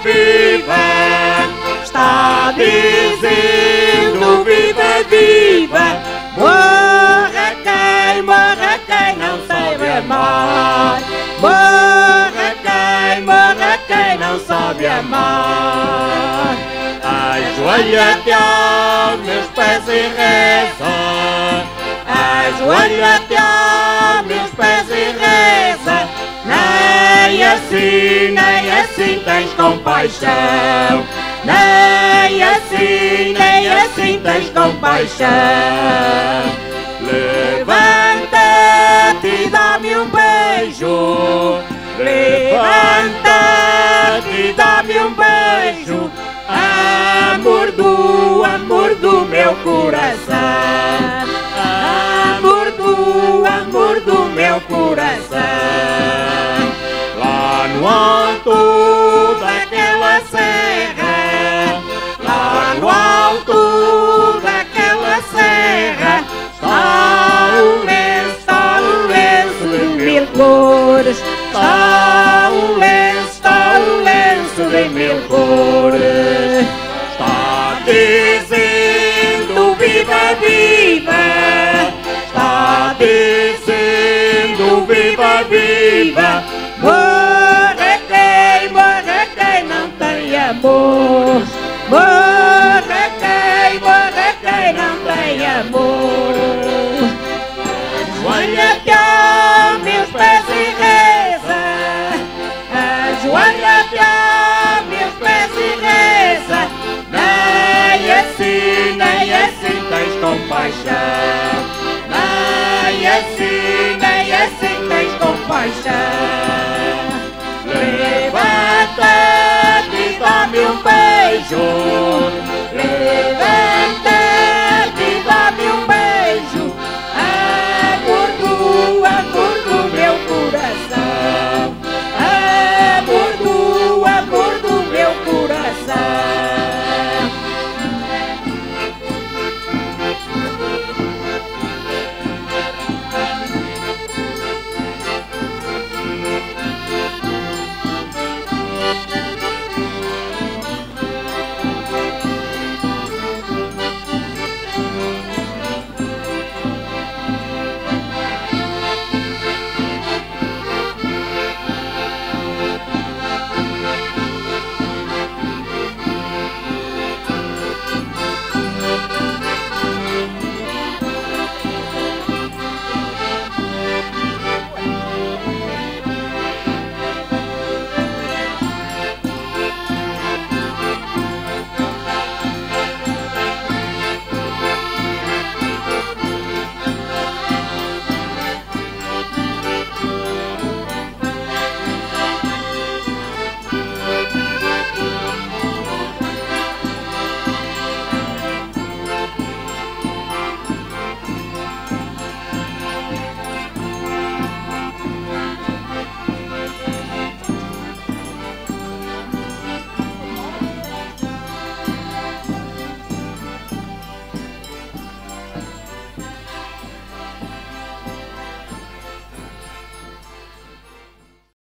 viva, está dizendo viva, viva. Morra quem não sabe amar. Morra quem não sabe amar. Ajoelha-te aos meus pés e reza. Ajoelha-te aos meus pés e reza. Nem assim tens compaixão. Nem assim tens compaixão. Levanta-te e dá-me um beijo. Levanta-te e dá-me um beijo. Amor do meu coração. Amor do meu coração. Lá no alto daquela serra, lá no alto daquela serra, está o lenço de mil cores. Está o lenço de mil cores. Está dizendo viva, viva. Está dizendo viva, viva. Morra quem não tem amor. Morra quem não tem amor. Ajoelha-te aos meus pés e reza. Ajoelha-te aos meus pés e reza. Nem assim tens compaixão.